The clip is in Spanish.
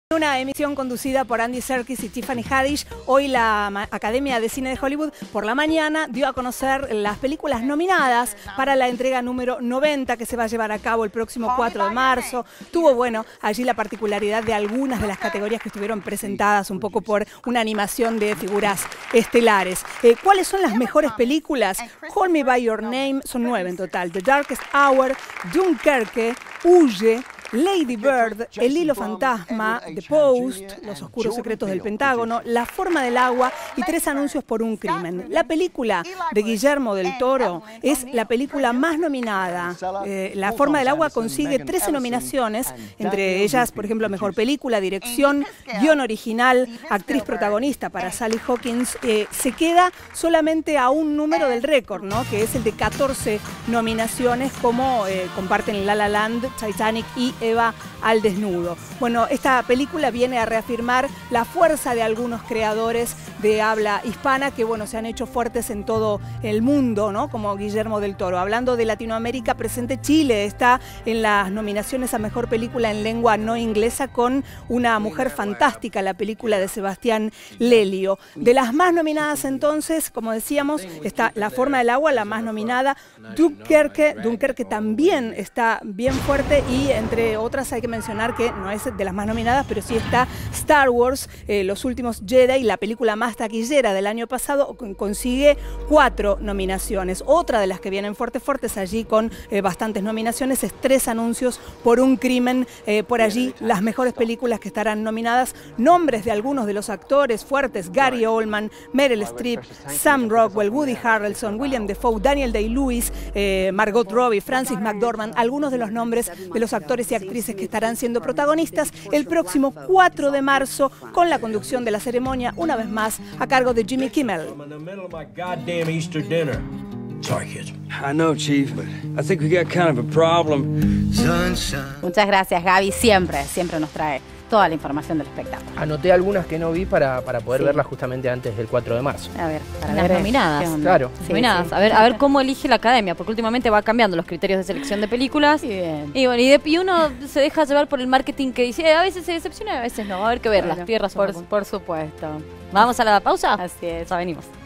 Una emisión conducida por Andy Serkis y Tiffany Haddish. Hoy la Academia de Cine de Hollywood por la mañana dio a conocer las películas nominadas para la entrega número 90 que se va a llevar a cabo el próximo 4 de marzo. Tuvo, bueno, allí la particularidad de algunas de las categorías que estuvieron presentadas un poco por una animación de figuras estelares. ¿Cuáles son las mejores películas? Call Me By Your Name, son 9 en total. The Darkest Hour, Dunkerque, Huye, Lady Bird, El Hilo Fantasma, The Post, Los Oscuros Secretos del Pentágono, La Forma del Agua y 3 anuncios por un crimen. La película de Guillermo del Toro es la película más nominada. La Forma del Agua consigue 13 nominaciones, entre ellas, por ejemplo, Mejor Película, Dirección, Guión Original, Actriz Protagonista para Sally Hawkins. Se queda solamente a un número del récord, ¿no?, que es el de 14 nominaciones, como comparten La La Land, Titanic y Eva al desnudo. Bueno, esta película viene a reafirmar la fuerza de algunos creadores de habla hispana que, bueno, se han hecho fuertes en todo el mundo, ¿no?, como Guillermo del Toro. Hablando de Latinoamérica, presente Chile está en las nominaciones a Mejor Película en Lengua No Inglesa con Una Mujer Fantástica, la película de Sebastián Lelio. De las más nominadas entonces, como decíamos, está La Forma del Agua, la más nominada. Dunkerque también está bien fuerte, y entre otras hay que mencionar que no es de las más nominadas, pero sí está Star Wars, Los Últimos Jedi, la película más taquillera del año pasado, consigue 4 nominaciones. Otra de las que vienen fuertes allí con bastantes nominaciones es 3 anuncios por un crimen. Por allí las mejores películas que estarán nominadas, nombres de algunos de los actores fuertes: Gary Oldman, Meryl Streep, Sam Rockwell, Woody Harrelson, William Dafoe, Daniel Day-Lewis, Margot Robbie, Frances McDormand, algunos de los nombres de los actores y actrices que estarán siendo protagonistas el próximo 4 de marzo, con la conducción de la ceremonia, una vez más, a cargo de Jimmy Kimmel. Sorry, kids. I know, Chief, but I think we got kind of a problem. Muchas gracias, Gaby. Siempre nos trae toda la información del espectáculo. Anoté algunas que no vi para poder verlas justamente antes del 4 de marzo. A ver, para las ver nominadas. Claro. Sí, nominadas. Sí. A ver cómo elige la Academia, porque últimamente va cambiando los criterios de selección de películas. Bien. Y bueno, y uno se deja llevar por el marketing que dice, a veces se decepciona, a veces no. Va a haber que verlas. Tienes razón. Por supuesto. ¿Vamos a la pausa? Así es. Ya venimos.